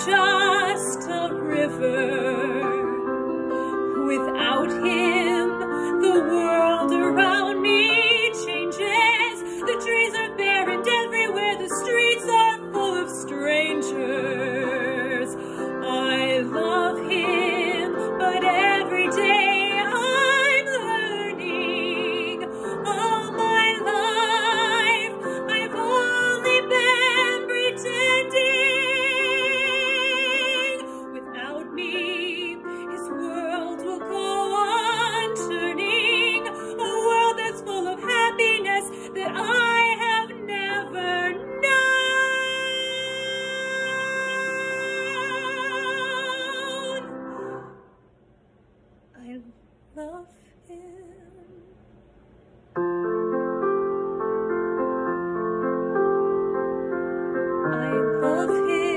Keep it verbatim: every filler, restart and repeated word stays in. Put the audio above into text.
just a river. Without him, the world around me changes. The trees are bare and everywhere the streets are full of strangers. I love him, but every day I'm learning. All my life I've only been pretending. Without me, his world will go on turning. A world that's full of happiness that I have never known. I love him. I love him.